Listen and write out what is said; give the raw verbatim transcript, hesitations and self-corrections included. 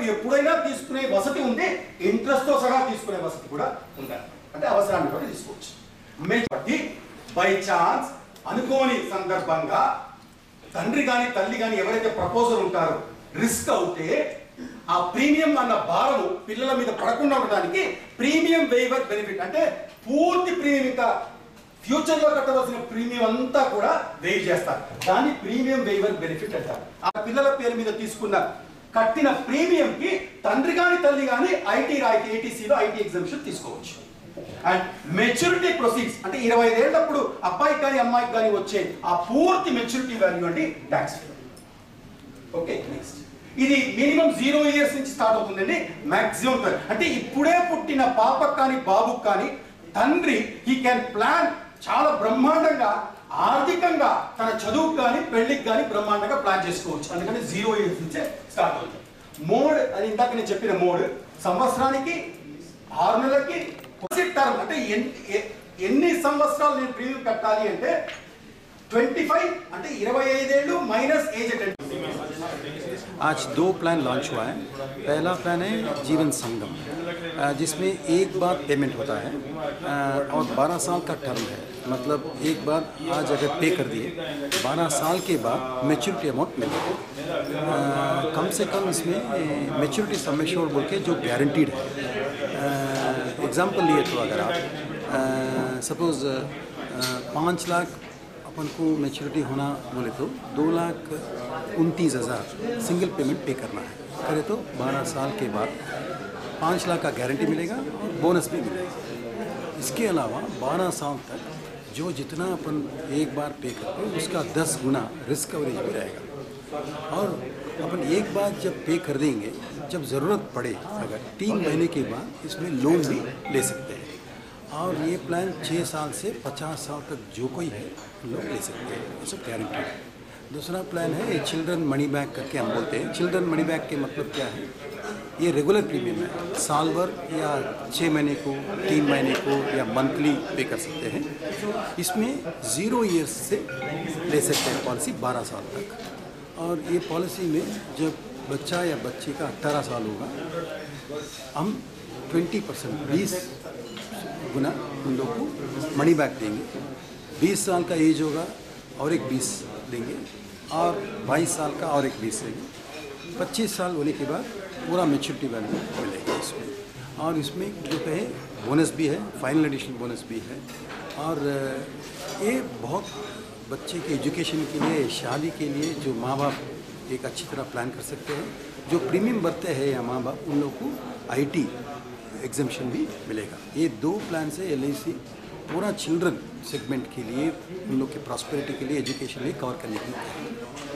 ఎప్పుడైనా తీసుకునే వసతి ఉంది, ఇంట్రెస్ట్ తో సహా తీసుకునే వసతి కూడా ఉండాలి. అంటే అవసరాన్ని కూడా తీసుకోవచ్చు. బట్టి బై ఛాన్స్ అనుకోని సందర్భంగా తండ్రి కానీ తల్లి కానీ ఎవరైతే ప్రపోజల్ ఉంటారో రిస్క్ అవుతే ఆ ప్రీమియం అన్న భారము పిల్లల మీద పడకుండా ఉండడానికి ప్రీమియం వేవర్ బెనిఫిట్ అంటే పూర్తి ప్రీమియం ఇంకా ఫ్యూచర్ లో కట్టవలసిన ప్రీమియం అంతా కూడా వేవ్ చేస్తారు. దాన్ని ప్రీమియం వేవర్ బెనిఫిట్ అంటారు. ఆ పిల్లల పేరు మీద తీసుకున్న కట్టిన ప్రీమియం కి తండ్రి గాని తల్లి గాని ఐటీ రాయితీ ఏటీసీలో ఐటీ ఎగ్జామ్షన్ తీసుకోవచ్చు. అండ్ మెచ్యూరిటీ ప్రొసీడ్స్ అంటే ఇరవై ఐదేళ్ళప్పుడు అబ్బాయికి కానీ అమ్మాయికి కానీ వచ్చే ఆ పూర్తి మెచ్యూరిటీ వాల్యూ అండి ట్యాక్స్ ఫ్రీ. ఓకే, నెక్స్ట్ ఇది మినిమం జీరో ఇయర్స్ నుంచి స్టార్ట్ అవుతుందండి. మాక్సిమం అంటే ఇప్పుడే పుట్టిన పాపకు కానీ బాబుకు కానీ తండ్రి హీ క్యాన్ ప్లాన్ చాలా బ్రహ్మాండంగా ఆర్థికంగా తన చదువుకు కానీ పెళ్లికి కానీ బ్రహ్మాండంగా ప్లాన్ చేసుకోవచ్చు. అందుకని జీరో ఇయర్స్ నుంచే స్టార్ట్ అవుతుంది. మోడ్ అది ఇందాక నేను చెప్పిన మోడ్ సంవత్సరానికి ఆరు నెలలకి టర్మ్ అంటే ఎన్ని సంవత్సరాలు నేను ప్రీమియం కట్టాలి అంటే ట్వంటీ ఫైవ్ అంటే ఇరవై ఐదేళ్ళు మైనస్ ఏజ్ అటెండ్. आज दो प्लान लॉन्च हुआ है. पहला प्लान है जीवन संगम जिसमें एक बार पेमेंट होता है और बारह साल का टर्म है. मतलब एक बार आज अगर पे कर दिए बारह साल के बाद मैच्योरिटी अमाउंट मिलेगा. कम से कम इसमें मैच्योरिटी सम एश्योर्ड बोल के जो गारंटीड है. एग्जाम्पल लिए तो अगर आप सपोज़ पाँच लाख अपन को मैच्योरिटी होना बोले तो दो लाख उनतीस हज़ार सिंगल पेमेंट पे करना है. करे तो बारह साल के बाद पाँच लाख का गारंटी मिलेगा और बोनस भी मिलेगा. इसके अलावा बारह साल तक जो जितना अपन एक बार पे करते हैं उसका दस गुना रिस्क कवरेज भी रहेगा. और अपन एक बार जब पे कर देंगे जब ज़रूरत पड़े अगर तीन महीने के बाद इसमें लोन भी ले सकते हैं. और ये प्लान छः साल से पचास साल तक जो कोई है लोग ले सकते हैं. ये सब गारंटी है. दूसरा प्लान है चिल्ड्रन मनी बैक करके हम बोलते हैं. चिल्ड्रन मनी बैक के मतलब क्या है? ये रेगुलर प्रीमियम है. साल भर या छः महीने को तीन महीने को या मंथली पे कर सकते हैं. इसमें ज़ीरो ईयर्स से ले सकते हैं पॉलिसी बारह साल तक. और ये पॉलिसी में जब बच्चा या बच्ची का अठारह साल होगा हम ट्वेंटी परसेंट बीस गुना उन लोग को मनी बैक देंगे. बीस साल का एज होगा और एक बीस देंगे और बाईस साल का और एक बीस देंगे. पच्चीस साल होने के बाद पूरा मैच्योरिटी वैल्यू मिलेगा इसमें. और इसमें जो है बोनस भी है, फाइनल एडिशन बोनस भी है. और ये बहुत बच्चे के एजुकेशन के लिए शादी के लिए जो माँ बाप एक अच्छी तरह प्लान कर सकते हैं. जो प्रीमियम भरते हैं या माँ बाप उन लोग को आईटी एग्जाम्शन भी मिलेगा. ये दो प्लान से एल आई सी पूरा चिल्ड्रन सेगमेंट के लिए उन लोग के प्रॉस्पेरिटी के लिए एजुकेशन में कवर करने के लिए